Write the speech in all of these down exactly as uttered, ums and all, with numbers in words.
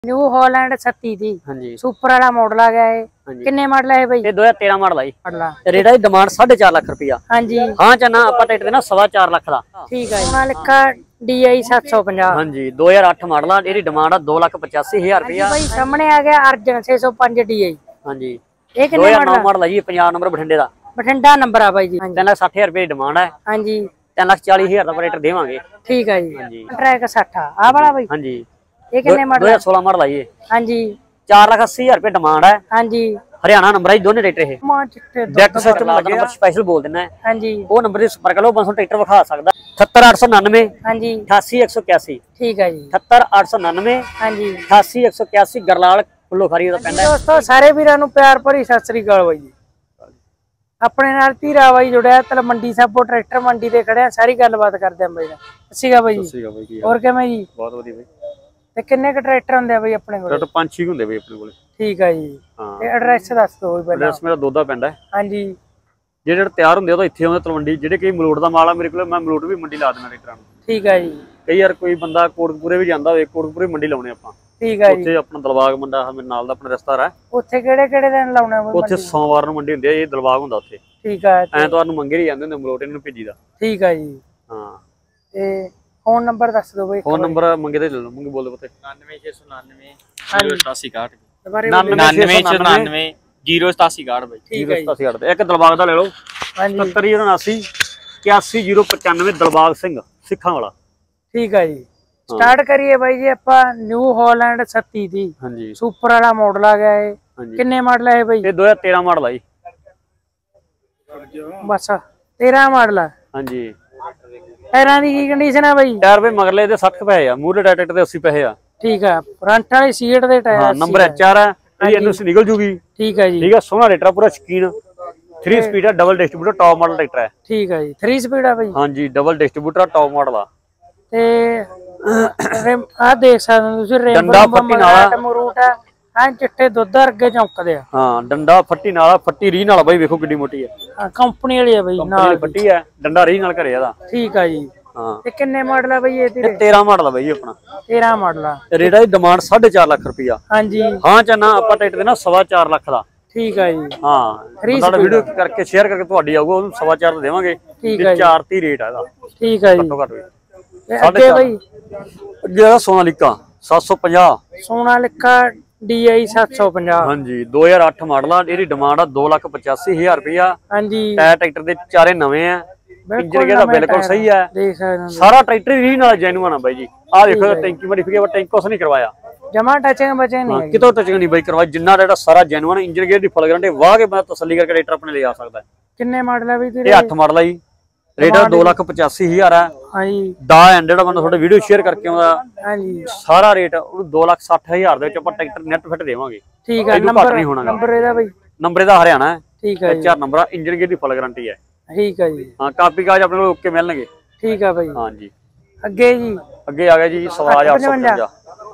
New Holland छत्तीस दी ਹਾਂਜੀ super वाला मॉडल आ गया है। ਹਾਂਜੀ किन्ने मॉडल है भाई? ਇਹ ਦੋ ਹਜ਼ਾਰ ਤੇਰਾਂ ਮਾਡਲ ਆ ਜੀ। मॉडल ਰੇਟ ਆ ਡਿਮਾਂਡ साढ़े चार ਲੱਖ ਰੁਪਇਆ। हाँ जी ਹਾਂ ਚ ਨਾ ਆਪਾਂ ਟਿਕਟ ਦੇਣਾ सवा चार ਲੱਖ ਦਾ। ठीक है। सोनालिका डी आई सात सौ पचास। ਹਾਂਜੀ ਦੋ हज़ार आठ ਮਾਡਲ ਆ। ਇਹਦੀ ਡਿਮਾਂਡ ਆ दो लाख पचासी हज़ार रुपया। भाई सामने आ गया अर्जन छह सौ पाँच डी आई। ਹਾਂਜੀ ये दो किन्ने हज़ार नौ मॉडल? ਮਾਡਲ ਆ ਜੀ। पंजाब नंबर बठिंडे ਦਾ। बठिंडा नंबर आ भाई जी। तीन लाख साठ हज़ार रुपये ਦੀ ਡਿਮਾਂਡ ਹੈ। हाँ जी तीन लाख चालीस हज़ार ਦਾ ਰੇਟ ਦੇਵਾਂਗੇ। ठीक है जी। हाँ जी। ट्रैक साठ आ वाला भाई। ਹਾਂਜੀ ये किन्ने दो मॉडल? हज़ार सोलह ਮਾਡਲ ਆ ਜੀ। हाँ जी चार लाख अस्सी हज़ार रुपये डिमांड है। हाँ जी हरियाणा नंबर है जी दोनों ट्रैक्टर। ਇਹ मां चिट्टे दो ਡੈਕ ਸਿਸਟਮ ਲੱਗੇ ਨੰਬਰ ਸਪੈਸ਼ਲ ਬੋਲ ਦਿੰਦਾ ਹੈ। हाँ जी ਉਹ ਨੰਬਰ ਦੀ ਸੰਪਰਕ ਲਓ। ਬੰਸੋਂ ਟਰੈਕਟਰ ਵਿਖਾ ਸਕਦਾ। अठहत्तर आठ सौ निन्यानवे हाँ जी अठासी एक सौ इक्यासी। ठीक है जी। अठहत्तर आठ सौ निन्यानवे हाँ जी अठासी एक सौ इक्यासी गरलाल फुल्लो खारी ਦਾ ਪਿੰਡ ਹੈ। ਦੋਸਤੋ ਸਾਰੇ ਵੀਰਾਂ ਨੂੰ ਪਿਆਰ ਭਰੀ ਸਤਿ ਸ੍ਰੀ ਅਕਾਲ ਬਾਈ ਜੀ। ਆਪਣੇ ਨਾਲ ਧੀਰਾ ਬਾਈ ਜੁੜਿਆ ਤਲ ਮੰਡੀ ਸਾਬੋ ਟਰੈਕਟਰ ਮੰਡੀ ਤੇ ਖੜਿਆ। ਸਾਰੀ ਗੱਲਬਾਤ ਕਰਦੇ ਆਂ ਬਾਈ ਨਾਲ। ਅੱਛੀਗਾ ਬਾਈ ਜੀ। ਹੋਰ ਕਿਵੇਂ ਜੀ? ਬਹੁਤ ਵਧੀਆ ਬਾਈ। ਤੇ ਕਿੰਨੇ ਕ ਟਰੈਕਟਰ ਹੁੰਦੇ ਆ ਬਾਈ ਆਪਣੇ ਕੋਲ? ਟਰੈਕਟਰ ਪੰਜ ਛੇ ਹੁੰਦੇ ਬਾਈ ਆਪਣੇ ਕੋਲੇ। ਠੀਕ ਹੈ ਜੀ। ਹਾਂ ਤੇ ਐਡਰੈਸ ਦੱਸ ਦਿਓ ਬਾਈ ਪਹਿਲਾਂ। ਐਡਰੈਸ ਮੇਰਾ ਦੋਦਾ ਪਿੰਡ ਹੈ। ਹਾਂਜੀ ਜਿਹੜੇ ਜਿਹੜੇ ਤਿਆਰ ਹੁੰਦੇ ਉਹ ਤਾਂ ਇੱਥੇ ਆਉਂਦੇ ਤਲਵੰਡੀ। ਜਿਹੜੇ ਕਈ ਮਲੋਟ ਦਾ ਮਾਲ ਆ ਮੇਰੇ ਕੋਲ, ਮੈਂ ਮਲੋਟ ਵੀ ਮੰਡੀ ਲਾ ਦਿੰਦਾ ਟਰੈਕਟਰਾਂ ਨੂੰ। ਠੀਕ ਹੈ ਜੀ। ਕਈ ਯਾਰ ਕੋਈ ਬੰਦਾ ਕੋਟਕਪੂਰੇ ਵੀ ਜਾਂਦਾ ਹੋਵੇ, ਕੋਟਕਪੂਰੇ ਮੰਡੀ ਲਾਉਣੇ ਆਪਾਂ। ਠੀਕ ਹੈ ਜੀ। ਉੱਥੇ ਆਪਣਾ ਦਲਬਾਗ ਮੁੰਡਾ ਮੇਰੇ ਨਾਲ ਦਾ ਆਪਣਾ ਰਿਸ਼ਤੇਦਾਰ ਹੈ। ਉੱਥੇ ਕਿਹੜੇ ਕਿਹੜੇ ਦਿਨ ਲਾਉਣਾ ਬਾਈ? ਉੱਥੇ ਸੋਮਵਾਰ ਨੂੰ ਮੰਡੀ ਹੁੰਦੀ ਹੈ। ਇਹ ਦਲਬਾਗ ਹੁੰਦਾ ਉੱਥੇ। ਠੀਕ ਹੈ। ਐਤਵਾਰ ਨੂੰ ਮੰਗੇ ਹੀ ਜਾਂਦੇ ਹੁੰਦੇ ਮਲੋਟ ਇਹਨੂੰ ਭੇਜੀ ਦਾ। ਠੀਕ ਹੈ ਜੀ। ਹਾਂ ਤੇ ਫੋਨ ਨੰਬਰ ਦੱਸ ਦਿਓ ਬਾਈ। ਫੋਨ ਨੰਬਰ ਮੰਗੇ ਤੇ ਲੈ ਲਓ। ਮੰਗੇ ਬੋਲ ਦੇ ਪੁੱਤੇ। नानवे छे सौ नानवे जीरो सतासी इकाहठ ਦੁਬਾਰੇ नानवे छे सौ नानवे जीरो सतासी इकाहठ भाई। ਠੀਕ ਹੈ ਜੀ। ਸਤਾਸੀ ਅੱਠ ਇੱਕ ਦਲਬਾਗ ਦਾ ਲੈ ਲਓ। ਹਾਂਜੀ सत्तर जीरो उनासी इक्यासी जीरो पचानवे दलबाग सिंह सिखा वाला। ਠੀਕ ਹੈ ਜੀ। ਸਟਾਰਟ ਕਰੀਏ ਬਾਈ ਜੀ ਆਪਾਂ ਨਿਊ ਹੌਲੈਂਡ ਛੱਤੀ ਦੀ हाँ जी ਸੁਪਰ ਵਾਲਾ ਮਾਡਲ ਆ ਗਿਆ ਹੈ। हाँ जी ਕਿੰਨੇ ਮਾਡਲ ਹੈ ਬਾਈ? ये दो हज़ार तेरह मॉडल आई। ਬਸ तेरह ਮਾਡਲ ਆ। हाँ जी ਟਾਇਰਾਂ ਦੀ ਕੀ ਕੰਡੀਸ਼ਨ ਆ ਬਾਈ? टायर पे मगले दे साठ पे है, मूले ट्रैक्टर दे अस्सी पे है। ਠੀਕ ਆ। ਫਰੰਟ वाली सीट ਦੇ टायर हाँ नंबर एच आर है। ये एनओ से निकल जूगी। ठीक है जी। ठीक है सोना ट्रैक्टर पूरा शकीन थ्री स्पीड है, double distributor top model tractor है। ठीक है जी। थ्री स्पीड है भाई। हाँ जी डबल डिस्ट्रीब्यूटर टॉप मॉडल आ। ਤੇ ਆ ਦੇਖ ਸਕਦੇ ਹੋ ਤੁਸੀਂ ਰੇਂਬੋ ਡੰਡਾ ਫੱਟੀ ਨਾਲ ਮਰੂਟ ਹੈ। ਹਾਂ ਚਿੱਟੇ ਦੁੱਧ ਵਰਗੇ ਚਮਕਦੇ ਆ। ਹਾਂ ਡੰਡਾ ਫੱਟੀ ਨਾਲ ਫੱਟੀ ਰੀ ਨਾਲ ਬਾਈ ਵੇਖੋ ਕਿੱਡੀ ਮੋਟੀ ਹੈ। ਕੰਪਨੀ ਵਾਲੀ ਹੈ ਬਾਈ ਨਾਲ ਫੱਟੀ ਹੈ। ਡੰਡਾ ਰੀ ਨਾਲ ਘਰੇ ਇਹਦਾ। ਠੀਕ ਆ ਜੀ। ਹਾਂ ਤੇ ਕਿੰਨੇ ਮਾਡਲ ਆ ਬਾਈ ਇਹ ਤੇ? तेरह ਮਾਡਲ ਆ ਬਾਈ ਆਪਣਾ। तेरह ਮਾਡਲ ਆ। ਰੇਟ ਦੀ ਡਿਮਾਂਡ साढ़े चार ਲੱਖ ਰੁਪਇਆ। ਹਾਂਜੀ ਹਾਂ ਚ ਨਾ ਆਪਾਂ ਟਿਕਟ ਦੇਣਾ सवा चार ਲੱਖ ਦਾ। ਠੀਕ ਆ ਜੀ। ਹਾਂ ਤੁਹਾਡਾ ਵੀਡੀਓ ਕਰਕੇ ਸ਼ੇਅਰ ਕਰਕੇ ਤੁਹਾਡੀ ਆਊਗਾ ਉਹਨੂੰ सवा चार ਦਾ ਦੇਵਾਂਗੇ। ਠੀਕ ਆ ਜੀ। ਚਾਰ ਤੀ ਰੇਟ ਆ ਇਹਦਾ। ਠੀਕ ਆ ਜੀ। ਘੱਟੋ ਘੱਟ ਤੇ ਅੱਗੇ ਬਾਈ ਅੱਗੇ ਆ ਸੋਨਾਲੀਕਾ सात सौ पचास। ਸੋਨਾਲਿਕਾ डी आई सात सौ पचास। ਹਾਂਜੀ दो हज़ार आठ ਮਾਡਲ ਆ। ਇਹਦੀ ਡਿਮਾਂਡ ਆ दो लाख पचासी हज़ार ਰੁਪਇਆ। ਹਾਂਜੀ ਟਾਇਰ ਟਰੈਕਟਰ ਦੇ ਚਾਰੇ ਨਵੇਂ ਆ। ਇੰਜਨ ਗੇਅਰ ਦਾ ਬਿਲਕੁਲ ਸਹੀ ਹੈ। ਦੇਖ ਸਕਦੇ ਹੋ ਸਾਰਾ ਟਰੈਕਟਰ ਰੀ ਨਾਲ ਜੈਨੂਅਨ ਆ ਬਾਈ ਜੀ। ਆਹ ਦੇਖੋ ਟੈਂਕੀ ਮੋਡੀਫਿਕੇਸ਼ਨ ਟੈਂਕ ਕੁਛ ਨਹੀਂ ਕਰਵਾਇਆ। ਜਮਾ ਟਚਿੰਗ ਬਚੇ ਨਹੀਂ ਹੈਗੀ। ਕਿਤੋਂ ਟਚਿੰਗ ਨਹੀਂ ਬਾਈ ਕਰਵਾਇਆ। ਜਿੰਨਾ ਜਿਹੜਾ ਸਾਰਾ ਜੈਨੂਅਨ ਇੰਜਨ ਗੇਅਰ ਦੀ ਫੁੱਲ ਗਾਰੰਟੀ ਵਾਹ ਕੇ ਬੰਦਾ ਤਸੱਲੀ ਕਰਕੇ ਟਰੈਕਟਰ ਆਪਣੇ ਲੈ ਆ ਸਕਦਾ ਹੈ। ਕਿੰਨੇ ਮਾਡਲ ਆ ਵੀ ਤੇਰੇ? ਇਹ ਅੱਠ ਮਾਡਲ ਆ ਜੀ। ਰੇਟ दो लाख पचासी हज़ार ਹੈ। ਹਾਂਜੀ ਦਾ ਐਂਡ ਜਿਹੜਾ ਬੰਦਾ ਤੁਹਾਡੇ ਵੀਡੀਓ ਸ਼ੇਅਰ ਕਰਕੇ ਆਉਂਦਾ ਹਾਂਜੀ ਸਾਰਾ ਰੇਟ ਉਹਨੂੰ दो लाख साठ हज़ार ਦੇ ਵਿੱਚ ਆਪਾਂ ਟਰੈਕਟਰ ਨੈਟ ਫਿੱਟ ਦੇਵਾਂਗੇ। ਠੀਕ ਹੈ। ਨੰਬਰ ਨੰਬਰ ਇਹਦਾ ਬਾਈ? ਨੰਬਰ ਇਹਦਾ ਹਰਿਆਣਾ ਹੈ। ਠੀਕ ਹੈ ਜੀ। ਚਾਰ ਨੰਬਰ ਆ। ਇੰਜਨ ਗੇਅਰ ਦੀ ਫੁੱਲ ਗਾਰੰਟੀ ਹੈ। ਠੀਕ ਹੈ ਜੀ। ਹਾਂ ਕਾਪੀ ਕਾਗਜ਼ ਆਪਣੇ ਕੋਲ ਓਕੇ ਮਿਲਣਗੇ। ਠੀਕ ਹੈ ਬਾਈ। ਹਾਂ ਜੀ ਅੱਗੇ ਜੀ ਅੱਗੇ ਆ ਗਿਆ ਜੀ ਸਵਰਾਜ ਅੱਠ सौ पचवंजा।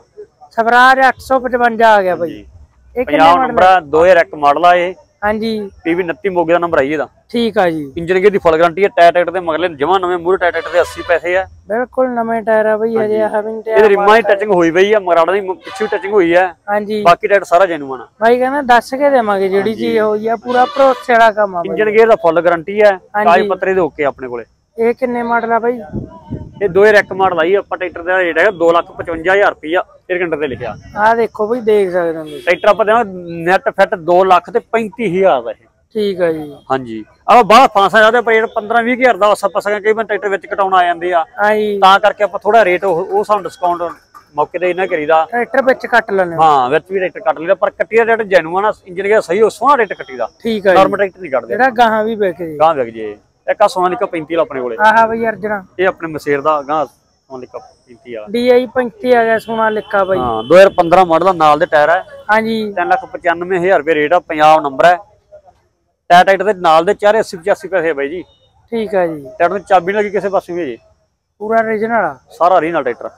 ਸਵਰਾਜ ਅੱਠ सौ पचवंजा ਆ ਗਿਆ ਬਾਈ। ਇਹ ਕਿੰਨੇ ਪੰਜਾਬ ਮਾਡਲ? ਨੰਬਰ ਆ दो हज़ार एक ਮਾਡਲ ਆ। ਇਹ ਹਾਂਜੀ ਪੀਵੀ उनतीस ਮੋਗੇ ਦਾ ਨੰਬਰ ਆਈ ਇਹਦਾ। ਠੀਕ ਆ ਜੀ। ਇੰਜਨ ਗੇਅਰ ਦੀ ਫੁੱਲ ਗਾਰੰਟੀ ਹੈ। ਟਾਇਰ ਟਰੈਕਟਰ ਦੇ ਮਗਲੇ ਜਮਾ ਨਵੇਂ ਮੂਰੇ ਟਾਇਰ ਟਰੈਕਟਰ ਦੇ अस्सी ਪੈਸੇ ਆ। ਬਿਲਕੁਲ ਨਵੇਂ ਟਾਇਰ ਆ ਬਾਈ। ਅਜੇ ਹਵਿੰਗ ਟਾਇਰ ਇਹਦੇ ਰਿਮਾਂ ਦੀ ਟੱਚਿੰਗ ਹੋਈ ਪਈ ਆ। ਮਰਾੜਾ ਦੀ ਪਿੱਛੇ ਟੱਚਿੰਗ ਹੋਈ ਹੈ। ਹਾਂਜੀ ਬਾਕੀ ਟਾਇਰ ਸਾਰਾ ਜੈਨੂਅਨ ਆ। ਬਾਈ ਕਹਿੰਦਾ ਦੱਸ ਕੇ ਦੇਵਾਂਗੇ ਜਿਹੜੀ ਚੀਜ਼ ਹੋਈ ਆ। ਪੂਰਾ ਭਰੋਸੇ ਵਾਲਾ ਕੰਮ ਆ ਬਾਈ। ਇੰਜਨ ਗੇਅਰ ਦਾ ਫੁੱਲ ਗਾਰੰਟੀ ਹੈ। ਕਾਗਜ਼ ਪੱਤਰੇ ਦੇ ਓਕੇ ਆਪਣੇ ਕੋਲੇ। ਇਹ ਕਿੰਨੇ ਮਾਡਲ ਆ ਬਾਈ? ਇਹ दो हज़ार एक ਮਾਡਲ ਆਈ। ਆਪਾਂ ਟਰੈਕਟਰ ਦਾ ਰੇਟ ਹੈਗਾ दो लाख पचवंजा हज़ार ਰੁਪਇਆ। ਏਅਰ ਕੰਡਰ ਤੇ ਲਿਖਿਆ ਆਹ ਦੇਖੋ ਬਾਈ ਦੇਖ ਸਕਦੇ ਹੋ ਤੁਸੀਂ। ਟਰੈਕਟਰ ਆਪਾਂ ਦੇਵਾਂ ਨੈਟ ਫਿੱਟ दो ਲੱਖ ਤੇ पैंतीस हज़ार ਦਾ ਇਹ। ਠੀਕ ਆ ਜੀ। ਹਾਂਜੀ ਆਪਾਂ ਬਾਹਰ ਫਾਂਸਾ ਜਾਂਦੇ ਪਰ ਜਿਹੜਾ पंद्रह बीस हज़ार ਦਾ ਸੱਪ ਸਕਾਂ ਕਈ ਵਾਰ ਟਰੈਕਟਰ ਵਿੱਚ ਕਟਾਉਣ ਆ ਜਾਂਦੇ ਆ। ਹਾਂਜੀ ਤਾਂ ਕਰਕੇ ਆਪਾਂ ਥੋੜਾ ਰੇਟ ਉਹ ਸਾਨੂੰ ਡਿਸਕਾਊਂਟ ਮੌਕੇ ਤੇ ਇਹਨਾਂ ਕਰੀਦਾ। ਟਰੈਕਟਰ ਵਿੱਚ ਕੱਟ ਲੈਣੇ। ਹਾਂ ਵਿੱਚ ਵੀ ਰੇਟ ਕੱਟ ਲਈਦਾ ਪਰ ਕੱਟੀ ਦਾ ਰੇਟ ਜੈਨੂਅਨ ਆ। ਇੰਜਨ ਗੇਅਰ ਸਹੀ ਹੋ ਸੋਹਣਾ ਰੇਟ ਕੱਟੀਦਾ। ਠੀਕ ਆ ਜੀ। ਨਾਰਮਲ ਟਰੈਕਟਰ ਨਹੀਂ ਕੱਟਦੇ। ਜਿਹੜਾ ਗਾਹਾਂ ਵੀ ਵਿਕ ਜੇ। ਗਾਂ ਵਿਕ ਜੇ। ਇੱਕ ਆ ਸੋਨਾਲੀਕਾ पैंतीस ਵਾਲਾ ਆਪਣੇ ਕੋਲੇ। ਆਹਾ ਬਾਈ ਅਰਜਨਾ ਇਹ ਆਪਣੇ ਮਸੇਰ ਦਾ ਗਾਂ ਸੋਨਾਲੀਕਾ पैंतीस ਵਾਲਾ। डी आई पैंतीस आ गया ਸੋਨਾਲਿਕਾ ਬਾਈ। ਹਾਂ दो हज़ार पंद्रह ਮਾਡਲ ਦਾ ਨਾਲ ਦੇ ਟਾਇਰ ਹੈ। ਹਾਂਜੀ तीन लाख पचानवे हज़ार रुपये रेट है। पंजाब नंबर है। टायर टाइट के नाल दे चारे अस्सी पचासी पैसे बाई जी। ठीक है जी। टायर में चाबी लगी किसी पास भी जी। पूरा ओरिजिनल सारा रीनल ट्रैक्टर।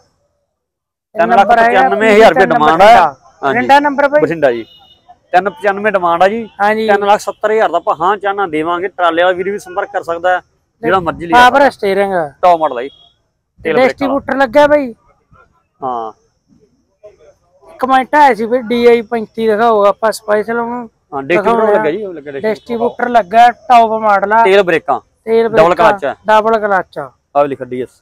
तीन लाख पचानवे हज़ार रुपये डिमांड है। बठिंडा नंबर भाई? बठिंडा जी। तीन पचानवे डिमांड है जी। हाँ जी। तीन लाख सत्तर हज़ार का हाँ चाहना देवांगे। ट्राले वाला वीर भी संपर्क कर सकता है। जेड़ा मर्जी लिया। पावर स्टीयरिंग टॉप मॉडल है। डिस्ट्रीब्यूटर लगा भाई। हाँ ਕਮੈਂਟ ਆਇਆ ਸੀ ਵੀ ਡੀ ਆਈ ਪੈਂਤੀ ਦਿਖਾਓ ਆਪਾਂ ਸਪੈਸ਼ਲ ਉਹਨੂੰ ਹਾਂ ਡਿਸਟ੍ਰੀਬਿਊਟਰ ਲੱਗਾ ਜੀ ਉਹ ਲੱਗਾ ਡਿਸਟ੍ਰੀਬਿਊਟਰ ਲੱਗਾ ਟੌਪ ਮਾਡਲ ਆ ਤੇਲ ਬ੍ਰੇਕਾਂ ਤੇਲ ਡਬਲ ਕਲਚ ਹੈ ਡਬਲ ਕਲਚ ਆ ਲਿਖ ਡੀਐਸ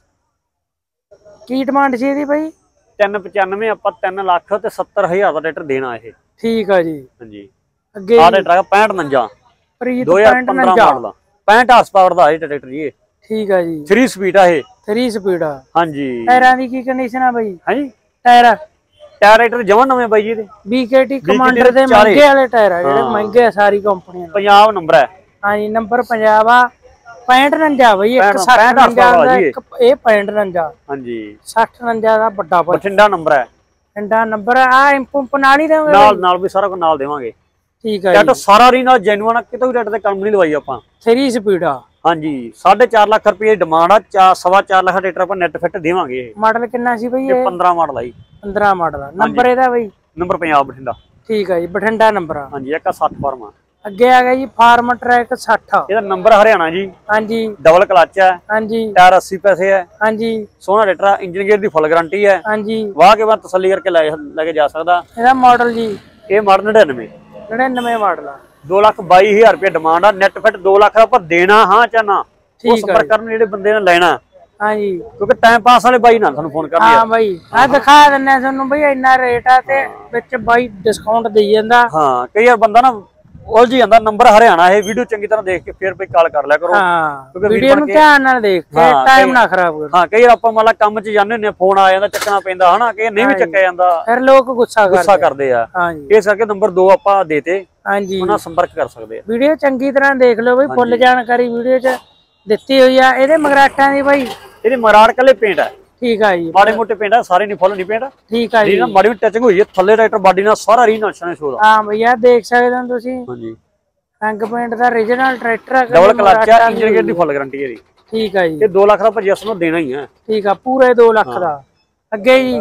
ਕੀ ਡਿਮਾਂਡ ਸੀ ਇਹਦੀ ਬਾਈ ਤਿੰਨ ਪਚਾਨਵੇਂ ਆਪਾਂ ਤਿੰਨ ਲੱਖ ਤੇ ਸੱਤਰ ਹਜ਼ਾਰ ਦਾ ਟਰੈਕਟਰ ਦੇਣਾ ਇਹ ਠੀਕ ਆ ਜੀ ਹਾਂਜੀ ਅੱਗੇ ਆਹ ਟਰੈਕਟਰ ਪੈਂਹਠ ਉਨੰਜਾ ਪ੍ਰੀਤ ਦੋ ਹਜ਼ਾਰ ਪੰਦਰਾਂ ਮਾਡਲ ਦਾ ਪੈਂਹਠ ਹਾਰਸ ਪਾਵਰ ਦਾ ਇਹ ਟਰੈਕਟਰ ਜੀ ਠੀਕ ਆ ਜੀ ਥ੍ਰੀ ਸਪੀਡ ਆ ਇਹ ਥ੍ਰੀ ਸਪੀਡ ਆ ਹਾਂਜੀ ਟਾਇਰਾਂ ਦੀ ਕੀ ਕੰਡੀਸ਼ਨ ਆ ਬਾਈ ਹਾਂਜੀ ਟਾਇਰ ਟਾਇਰ ਟਰੈਕਟਰ ਜਮਾਂ ਨਵੇਂ ਬਾਈ ਜੀ ਇਹਦੇ ਬੀਕੇਟੀ ਕਮਾਂਡਰ ਦੇ ਮਹਿੰਗੇ ਵਾਲੇ ਟਾਇਰ ਆ ਜਿਹੜੇ ਮਹਿੰਗੇ ਆ ਸਾਰੀ ਕੰਪਨੀਆਂ ਦੇ ਪੰਜਾਬ ਨੰਬਰ ਹੈ ਹਾਂਜੀ ਨੰਬਰ ਪੰਜਾਬ ਆ ਪੈਂਹਠ ਉਨੰਜਾ ਬਈ ਇੱਕ ਸੱਠ ਉਨੰਜਾ ਦਾ ਇੱਕ ਇਹ ਪੈਂਹਠ ਉਨੰਜਾ ਹਾਂਜੀ ਸੱਠ ਉਨੰਜਾ ਦਾ ਵੱਡਾ ਬਠਿੰਡਾ ਨੰਬਰ ਹੈ ਠੰਡਾ ਨੰਬਰ ਆ ਇੰਪੰਪ ਨਾਲ ਹੀ ਦੇਵਾਂਗੇ ਨਾਲ ਨਾਲ ਵੀ ਸਾਰਾ ਕੁਝ ਨਾਲ ਦੇਵਾਂਗੇ ਠੀਕ ਆ ਟਰੈਕਟਰ ਸਾਰਾ ਰੀ ਨਾਲ ਜੈਨੂਅਨ ਆ ਕਿਤੋਂ ਵੀ ਟਰੈਕਟਰ ਤੇ ਕੰਮ ਨਹੀਂ ਲਵਾਈ ਆਪਾਂ ਥ੍ਰੀ ਸਪੀਡ ਆ ਹਾਂਜੀ ਸਾਢੇ ਚਾਰ ਲੱਖ ਰੁਪਏ ਡਿਮਾਂਡ ਆ ਚਾ ਸਵਾ ਚਾਰ ਲੱਖ ਟਰੈਕਟਰ ਆਪਾਂ ਨੈਟ ਫਿੱਟ ਦੇਵਾਂਗੇ ਇਹ ਮਾਡਲ ਕਿੰਨਾ ਸੀ ਬਈ ਇਹ ਪੰਦਰਾਂ ਮਾਡਲ ਆ ਜੀ ਪੰਦਰਾਂ ਮਾਡਲ ਆ ਨੰਬਰ ਇਹਦਾ ਬਈ ਨੰਬਰ ਪੰਜਾਬ ਬਠਿੰਡਾ ਠੀਕ ਆ ਜੀ ਬਠਿੰਡਾ ਨੰਬਰ ਆ ਹਾਂਜੀ ਇੱਕ ਸੱਠ ਫਾਰਮ ਆ ਅੱਗੇ ਆ ਗਿਆ ਜੀ ਫਾਰਮ ਟਰੈਕ ਸੱਠ ਇਹਦਾ ਨੰਬਰ ਹਰਿਆਣਾ ਜੀ ਹਾਂਜੀ ਡਬਲ ਕਲਚ ਹੈ ਹਾਂਜੀ ਟਾਇਰ ਅੱਸੀ ਪੈਸੇ ਹੈ ਹਾਂਜੀ ਸੋਹਣਾ ਟਰੈਕਟਰ ਇੰਜਨ ਗੇਅਰ ਦੀ ਫੁੱਲ ਗਾਰੰਟੀ ਹੈ ਹਾਂਜੀ ਵਾਹ ਕੇ ਬਾਅਦ ਤਸੱਲੀ ਕਰਕੇ ਲੈ ਲੈ ਕੇ ਜਾ ਸਕਦਾ ਇਹਦਾ ਮਾਡਲ ਜੀ ਇਹ ਮਾਡਲ ਨੜਿਨਵੇਂ ਨੜਿਨਵੇਂ ਮਾਡਲ ਆ ਦੋ ਲੱਖ ਬਾਈ ਹਜ਼ਾਰ ਰੁਪਏ ਡਿਮਾਂਡ ਆ ਨੈਟ ਫਿੱਟ ਦੋ ਲੱਖ ਦਾ ਆਪਾਂ ਦੇਣਾ ਹਾਂ ਜਾਂ ਨਾ ਉਹ ਸੰਪਰਕ ਕਰਨ ਜਿਹੜੇ ਬੰਦੇ ਨੇ ਲੈਣਾ ਹਾਂਜੀ ਕਿਉਂਕਿ ਟਾਈਮ ਪਾਸ ਵਾਲੇ ਬਾਈ ਨਾਲ ਤੁਹਾਨੂੰ ਫੋਨ ਕਰਨੀ ਹਾਂ ਬਾਈ ਆ ਦਿਖਾ ਦਿੰਨੇ ਤੁਹਾਨੂੰ ਬਈ ਇੰਨਾ ਰੇਟ ਆ ਤੇ ਵਿੱਚ ਬਾਈ ਡਿਸਕਾਊਂਟ ਦੇਈ ਜਾਂਦਾ ਹਾਂ ਕਈ ਵਾਰ ਬੰਦਾ ਨਾ ਉਲਝ ਜਾਂਦਾ ਨੰਬਰ ਹਰਿਆਣਾ ਇਹ ਵੀਡੀਓ ਚੰਗੀ ਤਰ੍ਹਾਂ ਦੇਖ ਕੇ ਫਿਰ ਬਈ ਕਾਲ ਕਰ ਲਿਆ ਕਰੋ ਹਾਂ ਵੀਡੀਓ ਨੂੰ ਧਿਆਨ ਨਾਲ ਦੇਖ ਕੇ ਟਾਈਮ ਨਾ ਖਰਾਬ ਕਰੋ ਹਾਂ ਕਈ ਵਾਰ ਆਪਾਂ ਮੰਨ ਲਾ ਕੰਮ 'ਚ ਜਾਂਦੇ ਹੁੰਦੇ ਫੋਨ ਆ ਜਾਂਦਾ ਚੱਕਣਾ ਪੈਂਦਾ ਹਨਾ ਕਿ ਨਹੀਂ ਵੀ ਚੱਕਿਆ ਜਾਂਦਾ ਫਿਰ ਲੋਕ ਗੁੱਸਾ ਕਰਦੇ ਗੁੱਸਾ ਕਰਦੇ ਆ ਹਾਂਜੀ ਇਸ ਕਰਕੇ ਨੰਬਰ ਦੋ ਆਪਾਂ ਦੇਤੇ ਹਾਂਜੀ ਉਹਨਾਂ ਸੰਪਰਕ ਕਰ ਸਕਦੇ ਆ ਵੀਡੀਓ ਚੰਗੀ ਤਰ੍ਹਾਂ ਦੇਖ ਲਓ ਬਈ ਫੁੱਲ ਜਾਣਕਾਰੀ ਵੀਡੀਓ 'ਚ ਦਿੱਤੀ ਹੋਈ ਆ ਇਹਦੇ ਮਗਰਾਟਾਂ ਦੀ ਬਾਈ ਇਹਦੇ ਮਰਾੜ ਕੱਲੇ ਪੇਂਟ ਹੈ ਠੀਕ ਆ ਜੀ ਮਾੜੇ ਮੋਟੇ ਪੇਂਟ ਹੈ ਸਾਰੇ ਨਹੀਂ ਫੁੱਲ ਨਹੀਂ ਪੇਂਟ ਠੀਕ ਆ ਜੀ ਨਾ ਮਾੜੀ ਟੱਚਿੰਗ ਹੋਈ ਹੈ ਥੱਲੇ ਰਾਈਟਰ ਬਾਡੀ ਨਾਲ ਸਾਰਾ ਰੀ ਨਾਲ ਸ਼ੋ ਦਾ ਹਾਂ ਭਈਆ ਦੇਖ ਸਕਦੇ ਹੋ ਤੁਸੀਂ ਹਾਂਜੀ ਰੰਗ ਪੇਂਟ ਦਾ origignal ਟਰੈਕਟਰ ਆ ਡਬਲ ਕਲਚ ਹੈ ਇੰਜਨ ਗੇਅਰ ਦੀ ਫੁੱਲ ਗਾਰੰਟੀ ਹੈ ਜੀ ਠੀਕ ਆ ਜੀ ਇਹ ਦੋ ਲੱਖ ਦਾ ਪਰਚੇਸ ਨੂੰ ਦੇਣਾ ਹੀ ਹੈ ਠੀਕ ਆ ਪੂਰੇ ਦੋ ਲੱਖ ਦਾ ਅੱਗੇ ਜੀ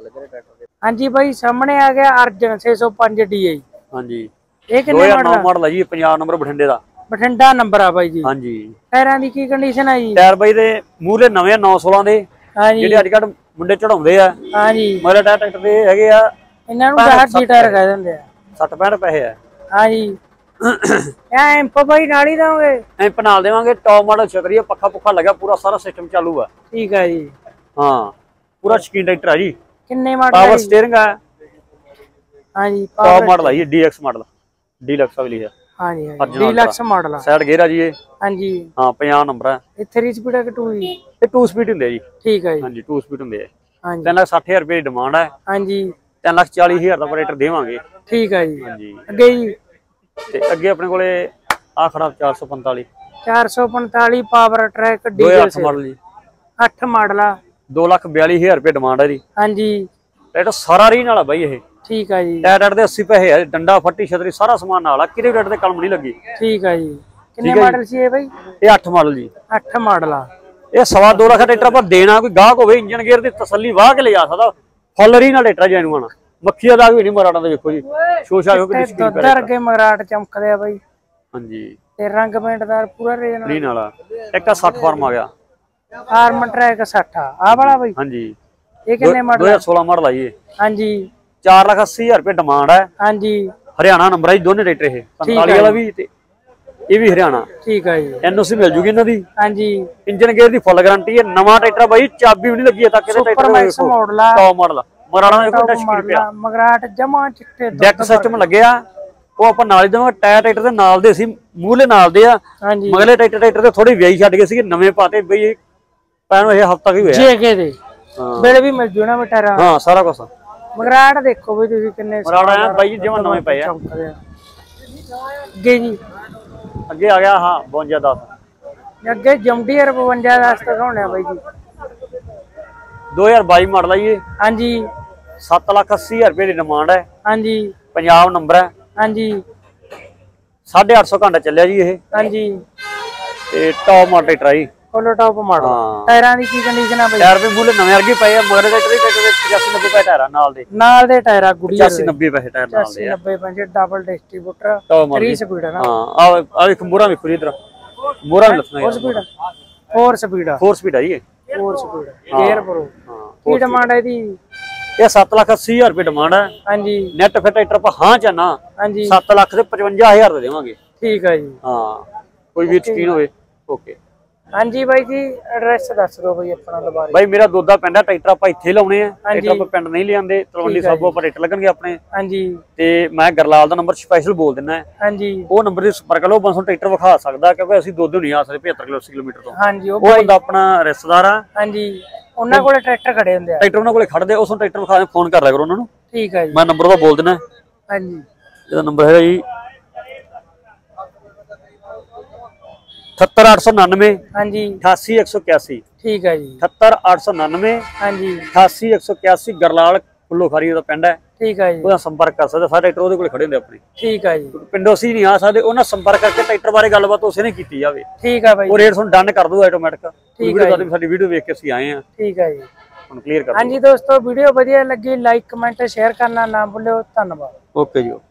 ਹਾਂਜੀ ਬਾਈ ਸਾਹਮਣੇ ਆ ਗਿਆ ਅਰਜਨ ਛੇ ਸੌ ਪੰਜ ਡੀ ਆਈ ਹਾਂਜੀ ਇਹ ਕਿੰਨੇ ਦੋ ਹਜ਼ਾਰ ਨੌ ਮਾਡਲ ਹੈ ਜੀ ਪੰਜਾਬ ਨੰਬਰ ਬਠਿੰਡੇ ਦਾ ਬਠਿੰਡਾ ਨੰਬਰ ਆ ਬਾਈ ਜੀ ਹਾਂਜੀ ਟਾਇਰਾਂ ਦੀ ਕੀ ਕੰਡੀਸ਼ਨ ਆ ਜੀ ਟਾਇਰ ਬਾਈ ਦੇ ਮੂਹਰੇ ਨਵੇਂ ਨੌ ਸੋਲਾਂ ਦੇ ਹਾਂਜੀ ਜਿਹੜੇ ਅੱਜ ਕੱਲ ਮੁੰਡੇ ਚੜਾਉਂਦੇ ਆ ਹਾਂਜੀ ਮਗਰ ਟਾਇਰ ਟਰੈਕਟਰ ਦੇ ਹੈਗੇ ਆ ਇਹਨਾਂ ਨੂੰ ਦਸ ਟਾਇਰ ਕਹਿ ਦਿੰਦੇ ਆ ਸੱਠ ਪੈਂਹਠ ਪੈਸੇ ਆ ਹਾਂਜੀ ਇਹ ਐਂਪ ਬਾਈ ਨਾਲ ਹੀ ਦੋਗੇ ਐਂਪ ਨਾਲ ਦੇਵਾਂਗੇ ਟੌਪ ਮਾਡਲ ਛਤਰੀ ਪੱਖਾ ਪੁੱਖਾ ਲੱਗਾ ਪੂਰਾ ਸਾਰਾ ਸਿਸਟਮ ਚਾਲੂ ਆ ਠੀਕ ਆ ਜੀ ਹਾਂ ਪੂਰਾ ਸ਼ਕੀਨ ਟਰੈਕਟਰ ਆ ਜੀ ਕਿੰਨੇ ਮਾਡਲ ਪਾਵਰ ਸਟੀਅਰਿੰਗ ਆ ਹਾਂਜੀ ਟੌਪ ਮਾਡਲ ਆ ਜੀ ਡੀਐਕਸ ਮਾਡਲ ਡੀਲਕਸ ਵਾਲੀ ਹੈ ਹਾਂਜੀ ਡੀਲਕਸ ਮਾਡਲ ਆ ਸਾਈਡ ਗੇਅਰ ਆ ਜੀ ਇਹ ਹਾਂਜੀ ਹਾਂ ਪੰਜਾਹ ਨੰਬਰ ਆ ਇਹ ਥ੍ਰੀ ਸਪੀਡ ਆ ਕਿ ਟੂ ਜੀ ਇਹ ਟੂ ਸਪੀਡ ਹੁੰਦੇ ਆ ਜੀ ਠੀਕ ਆ ਜੀ ਹਾਂਜੀ ਟੂ ਸਪੀਡ ਹੁੰਦੇ ਆ ਹਾਂਜੀ ਤਿੰਨ ਲੱਖ ਸੱਠ ਹਜ਼ਾਰ ਰੁਪਏ ਦੀ ਡਿਮਾਂਡ ਹੈ ਹਾਂਜੀ ਤਿੰਨ ਲੱਖ ਚਾਲੀ ਹਜ਼ਾਰ ਦਾ ਆਪਰੇਟਰ ਦੇਵਾਂਗੇ ਠੀਕ ਆ ਜੀ ਹਾਂਜੀ ਅੱਗੇ ਜੀ ਤੇ ਅੱਗੇ ਆਪਣੇ ਕੋਲੇ ਆ ਖੜਾ ਚਾਰ ਸੌ ਪੰਤਾਲੀ ਚਾਰ ਸੌ ਪੰਤਾਲੀ ਪਾਵਰ ਟਰੈਕ ਦੋ ਹਜ਼ਾਰ ਡੀਜ਼ਲ ਅੱਠ ਮਾਡਲ ਜੀ ਅੱਠ ਮਾਡਲ ਆ ਦੋ ਲੱਖ ਬਿਆਲੀ ਹਜ਼ਾਰ ਰੁਪਏ ਡਿਮਾਂਡ ਹੈ ਜੀ ਹਾਂਜੀ ਟਰੈਕਟਰ ਸਾਰਾ ਰੀ ਨਾਲ ਆ ਬਾਈ ਇਹ ਠੀਕ ਆ ਜੀ ਟਾਇਰ ਦੇ ਅੱਸੀ ਪੈਸੇ ਆ ਡੰਡਾ ਫੱਟੀ ਛਤਰੀ ਸਾਰਾ ਸਮਾਨ ਨਾਲ ਆ ਕਿਤੇ ਟਰੈਕਟਰ ਤੇ ਕਲਮ ਨਹੀਂ ਲੱਗੀ ਠੀਕ ਆ ਜੀ ਕਿੰਨੇ ਮਾਡਲ ਸੀ ਇਹ ਬਾਈ ਇਹ ਅੱਠ ਮਾਡਲ ਜੀ ਅੱਠ ਮਾਡਲ ਆ ਇਹ ਸਵਾ ਦੋ ਲੱਖ ਟਰੈਕਟਰ ਆਪਾਂ ਦੇਣਾ ਕੋਈ ਗਾਹਕ ਹੋਵੇ ਇੰਜਨ ਗੇਅਰ ਦੀ ਤਸੱਲੀ ਵਾਹ ਕੇ ਲੈ ਜਾ ਸਕਦਾ ਫੁੱਲ ਰੀ ਨਾਲ ਟਰੈਕਟਰ ਜੈਨੂਅਨ ਮੱਖੀਆ ਦਾ ਵੀ ਨਹੀਂ ਮਰਾੜਾਂ ਦਾ ਵੇਖੋ ਜੀ ਸ਼ੋਸ਼ਾ ਹੋ ਕੇ ਡਿਸਪਲੇ ਦੁੱਧ ਵਰਗੇ ਮਗਰਾਟ ਚਮਕਦੇ ਆ ਬਾਈ ਹਾਂਜੀ ਤੇ ਰੰਗ ਪੇਂਟ ਦਾ ਪੂਰਾ ਰੀਜਨਲ ਰੀ ਨਾਲ ਇੱਕ ਸੱਠ ਫਾਰਮ ਆ ਗਿਆ ਫਾਰਮ ਟਰੈਕ ਸੱਠ ਆ ਆਹ ਵਾਲਾ ਬਾਈ ਹਾਂਜੀ ਇਹ ਕਿੰਨੇ ਦੋ ਮਾਡਲ ਹਜ਼ਾਰ ਸੋਲਾਂ ਮਾਡਲ ਆ ਜੀ ਇਹ ਹਾਂਜੀ ਚਾਰ ਲੱਖ ਅੱਸੀ ਹਜ਼ਾਰ ਰੁਪਏ ਡਿਮਾਂਡ ਹੈ ਹਾਂਜੀ ਹਰਿਆਣਾ ਨੰਬਰ ਆ ਜੀ ਦੋਨੇ ਟਰੈਕਟਰ ਇਹ ਪੰਤਾਲੀ ਵਾਲਾ ਵੀ ਤੇ ਇਹ ਵੀ ਹਰਿਆਣਾ ਠੀਕ ਆ ਜੀ ਐਨਓਸੀ ਮਿਲ ਜੂਗੀ ਇਹਨਾਂ ਦੀ ਹਾਂਜੀ ਇੰਜਨ ਗੇਅਰ ਦੀ ਫੁੱਲ ਗਾਰੰਟੀ ਹੈ ਨਵਾਂ ਟਰੈਕਟਰ ਬਾਈ ਚਾਬੀ ਵੀ ਨਹੀਂ ਲੱਗੀ ਤੱਕ ਇਹਦੇ ਸੁਪਰ ਮੈਕਸ ਮਾਡਲ ਆ ਟੌਪ ਮਾਡਲ ਮਰਾਣਾ ਦਾ ਕੋਈ ਟੱਚ ਪਿਆ ਮਗਰਾਟ ਜਮਾ ਚਿੱਟੇ ਡੈਕ ਸਿਸਟਮ ਲੱਗਿਆ ਉਹ ਆਪਾਂ ਨਾਲ ਹੀ ਦੇਵਾਂਗੇ ਟਾਇਰ ਟਰੈਕਟਰ ਦੇ ਨਾਲ ਦੇ ਸੀ ਮੂਹਰੇ ਨਾਲ ਦੇ ਆ ਹਾਂਜੀ ਮਗਲੇ ਟਰੈਕਟਰ ਟਰੈਕਟਰ ਤੇ ਥੋੜੀ ਵਿਆਹੀ ਛੱਡ ਗਏ ਸੀਗੇ ਨਵੇਂ ਪਾਤੇ ਬਈ ਪੈਣ ਇਹ ਹਫਤਾ ਕੀ ਹੋਇਆ ਜੇਕੇ ਦੇ ਬਿਲ ਵੀ ਮਿਲ ਜੂ ਨਾ ਬਟਾਰਾ ਹਾਂ ਸਾਰਾ ਕੁਝ ਮਗਰਾਟ ਦੇਖੋ ਵੀ ਤੁਸੀਂ ਕਿੰਨੇ ਮਰਾਣਾ ਬਾਈ ਜਿਵੇਂ ਨਵੇਂ ਪਏ ਆ ਅੱਗੇ ਜੀ ਅੱਗੇ ਆ ਗਿਆ ਹਾਂ ਬਵੰਜਾ ਦਸ ਅੱਗੇ ਜੰਡੀਅਰ ਬਵੰਜਾ ਦਸ ਦਿਖਾਉਣੇ ਆ ਬਾਈ ਜੀ ਦੋ ਹਜ਼ਾਰ ਬਾਈ ਮਾਡਲ ਆ ਜੀ ਇਹ ਹਾਂਜੀ ਸੱਤ ਲੱਖ ਅੱਸੀ ਹਜ਼ਾਰ ਰੁਪਏ ਦੀ ਡਿਮਾਂਡ ਹੈ ਹਾਂਜੀ ਪੰਜਾਬ ਨੰਬਰ ਹੈ ਹਾਂਜੀ ਸਾਢੇ ਅੱਠ ਸੌ ਘੰਟਾ ਚੱਲਿਆ ਜੀ ਇਹ ਹਾਂਜੀ ਤੇ ਟੌਪ ਮਾਡਲ ਟਰਾਈ ਫੁੱਲ ਟੌਪ ਮਾਡਲ ਟਾਇਰਾਂ ਦੀ ਕੀ ਕੰਡੀਸ਼ਨ ਆ ਬਾਈ ਟਾਇਰ ਵੀ ਮੂਲੇ ਨਵੇਂ ਵਰਗੇ ਪਏ ਆ ਮਗਰ ਟਰੈਕਟਰ ਦੇ ਟਰੈਕਟਰ ਦੇ ਪਚਾਸੀ ਨੱਬੇ ਪੈਸੇ ਟਾਇਰ ਨਾਲ ਦੇ ਨਾਲ ਦੇ ਟਾਇਰਾਂ ਗੁੜੀਆ ਪਚਾਸੀ ਨੱਬੇ ਪੈਸੇ ਟਾਇਰ ਨਾਲ ਦੇ ਆ ਨੱਬੇ ਪੰਜ double distributor top model three speed ਹੈ ਨਾ ਹਾਂ ਆ ਆ ਇੱਕ ਮੋਰਾ ਵੇਖੋ ਇਧਰ ਮੋਰਾ ਵੀ ਲੱਸਣਾ four speed four speed four speed ਆ ਜੀ ਇਹ ਫੋਰ ਸਪੀਡ ਗੇਅਰ ਪ੍ਰੋ ਹਾਂ ਕੀ ਡਿਮਾਂਡ ਹੈ ਇਹਦੀ ਇਹ ਸੱਤ ਲੱਖ ਅੱਸੀ ਹਜ਼ਾਰ ਰੁਪਏ ਡਿਮਾਂਡ ਹੈ। ਹਾਂਜੀ ਨੈਟ ਫਿਰ ਟਰੈਕਟਰ ਆਪਾਂ ਹਾਂ ਚਾਹਨਾ ਹਾਂਜੀ ਸੱਤ ਲੱਖ ਤੇ ਪਚਵੰਜਾ ਹਜ਼ਾਰ ਦੇ ਦੇਵਾਂਗੇ। ਠੀਕ ਹੈ ਜੀ। ਹਾਂ ਕੋਈ ਵੀ ਯਕੀਨ ਹੋਵੇ। ਓਕੇ ਹਾਂਜੀ ਬਾਈ ਜੀ ਐਡਰੈਸ ਦੱਸ ਦਿਓ ਬਾਈ ਆਪਣਾ ਦੁਬਾਰਾ। ਬਾਈ ਮੇਰਾ ਦੋਦਾ ਪਿੰਡ ਹੈ, ਟਰੈਕਟਰ ਆਪਾਂ ਇੱਥੇ ਲਾਉਣੇ ਆ, ਟਰੈਕਟਰ ਆਪਾਂ ਪਿੰਡ ਨਹੀਂ ਲਿਆਂਦੇ। ਤਲਵੰਡੀ ਸਾਬੋ ਆਪਾਂ ਟਰੈਕਟਰ ਲੱਗਣਗੇ ਆਪਣੇ। ਹਾਂਜੀ ਤੇ ਮੈਂ ਗਰਲਾਲ ਦਾ ਨੰਬਰ ਸਪੈਸ਼ਲ ਬੋਲ ਦਿੰਦਾ। ਹਾਂਜੀ ਉਹ ਨੰਬਰ ਤੇ ਸੰਪਰਕ ਲਓ, ਬੰਸੋਂ ਟਰੈਕਟਰ ਵਿਖਾ ਸਕਦਾ ਕਿਉਂਕਿ ਅਸੀਂ ਦੋ ਦਿਨ ਨਹੀਂ ਆ ਸਕਦੇ ਪਝੱਤਰ ਕਿਲੋ ਅੱਸੀ ਕਿਲੋਮੀਟਰ ਤੋਂ। ਹਾਂਜੀ ਉਹ ਬੰਦਾ ਆਪਣਾ ਰਿਸ਼ਤੇਦਾਰ ਆ। ਹਾਂਜੀ ਉਹਨਾਂ ਕੋਲੇ ਟਰੈਕਟਰ ਖੜੇ ਹੁੰਦੇ ਆ। ਟਰੈਕਟਰ ਉਹਨਾਂ ਕੋਲੇ ਖੜਦੇ, ਉਸੋਂ ਟਰੈਕਟਰ ਵਿਖਾ ਦੇ, ਫੋਨ ਕਰ ਲਿਆ ਕਰੋ ਉਹਨਾਂ ਨੂੰ। ਠੀਕ ਹੈ ਜੀ। ਮੈਂ ਨੰਬਰ ਉਹਦਾ ਬੋਲ ਦਿੰਦਾ। ਹਾਂਜੀ ਇਹਦਾ ਨੰਬਰ ਹੈਗਾ ਜੀ ਅਠੱਤਰ ਅੱਠ ਸੌ ਉਨਾਨਵੇਂ ਹਾਂਜੀ ਅਠਾਸੀ ਇੱਕ ਸੌ ਇਕਿਆਸੀ। ਠੀਕ ਹੈ ਜੀ। ਅਠੱਤਰ ਅੱਠ ਸੌ ਉਨਾਨਵੇਂ ਹਾਂਜੀ ਅਠਾਸੀ ਇੱਕ ਸੌ ਇਕਿਆਸੀ। ਗਰਲਾਲ ਫੁੱਲੋ ਖਾਰੀ ਦਾ ਪਿੰਡ ਹੈ। ਠੀਕ ਹੈ ਜੀ। ਉਹਦਾ ਸੰਪਰਕ ਕਰ ਸਕਦੇ, ਸਾਰੇ ਟਰੈਕਟਰ ਉਹਦੇ ਕੋਲ ਖੜੇ ਹੁੰਦੇ ਆਪਣੇ। ਠੀਕ ਹੈ ਜੀ। ਪਿੰਡੋਂ ਅਸੀਂ ਨਹੀਂ ਆ ਸਕਦੇ, ਉਹਨਾਂ ਸੰਪਰਕ ਕਰਕੇ ਟਰੈਕਟਰ ਬਾਰੇ ਗੱਲਬਾਤ ਉਸੇ ਨੇ ਕੀਤੀ ਜਾਵੇ। ਠੀਕ ਹੈ ਬਾਈ। ਉਹ ਰੇਟ ਤੁਹਾਨੂੰ ਡਨ ਕਰ ਦੂ ਆਟੋਮੈਟਿਕ। ਠੀਕ ਹੈ ਸਾਡੀ ਵੀਡੀਓ ਵੇਖ ਕੇ ਅਸੀਂ ਆਏ ਆ। ਠੀਕ ਹੈ ਜੀ। ਹੁਣ ਕਲੀਅਰ ਕਰ। ਹਾਂਜੀ ਦੋਸਤੋ ਵੀਡੀਓ ਵਧੀਆ ਲੱਗੀ ਲਾਈਕ ਕਮੈਂਟ ਸ਼ੇਅਰ ਕਰਨਾ ਨਾ ਭੁੱਲਿਓ। ਧੰਨਵਾਦ। ਓਕੇ ਜੀ।